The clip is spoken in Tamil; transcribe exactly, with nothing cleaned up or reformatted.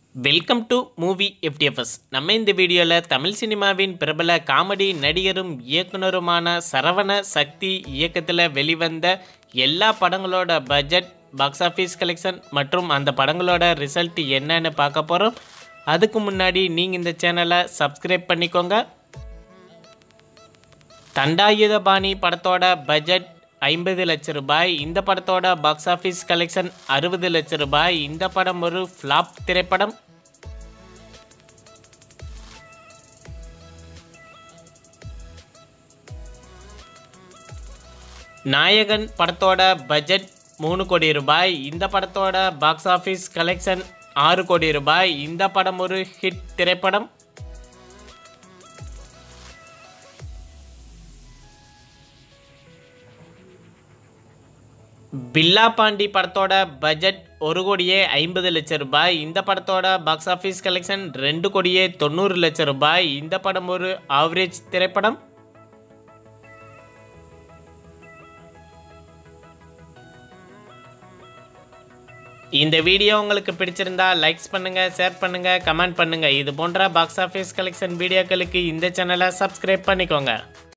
Welcome to movie FDFS. நம்ம இந்த வீடியோவில் தமிழ் சினிமாவின் பிரபல காமெடி நடிகரும் இயக்குனருமான சரவண சக்தி இயக்கத்தில் வெளிவந்த எல்லா படங்களோட பட்ஜெட், பாக்ஸ் ஆஃபீஸ் கலெக்ஷன் மற்றும் அந்த படங்களோட ரிசல்ட் என்னன்னு பார்க்க போகிறோம். அதுக்கு முன்னாடி நீங்கள் இந்த சேனலை சப்ஸ்கிரைப் பண்ணிக்கோங்க. தண்டாயுதபாணி படத்தோட பட்ஜெட் ஐம்பது லட்சம் ரூபாய். இந்த படத்தோட பாக்ஸ் ஆஃபீஸ் கலெக்ஷன் அறுபது லட்சம் ரூபாய். இந்த படம் ஒரு ஃப்ளாப் திரைப்படம். நாயகன் படத்தோட பட்ஜெட் மூணு கோடி ரூபாய். இந்த படத்தோட பாக்ஸ் ஆஃபீஸ் கலெக்ஷன் ஆறு கோடி ரூபாய். இந்த படம் ஒரு ஹிட் திரைப்படம். பில்லா பாண்டி படத்தோட பட்ஜெட் ஒரு கோடியே ஐம்பது லட்சம் ரூபாய். இந்த படத்தோட பாக்ஸ் ஆஃபீஸ் கலெக்ஷன் ரெண்டு கோடியே தொண்ணூறு லட்சம் ரூபாய். இந்த படம் ஒரு ஆவரேஜ் திரைப்படம். இந்த வீடியோ உங்களுக்கு பிடிச்சிருந்தா லைக்ஸ் பண்ணுங்க, ஷேர் பண்ணுங்க, கமெண்ட் பண்ணுங்க. இது போன்ற பாக்ஸ் ஆஃபீஸ் கலெக்ஷன் வீடியோக்களுக்கு இந்த சேனலை சப்ஸ்கிரைப் பண்ணிக்கோங்க.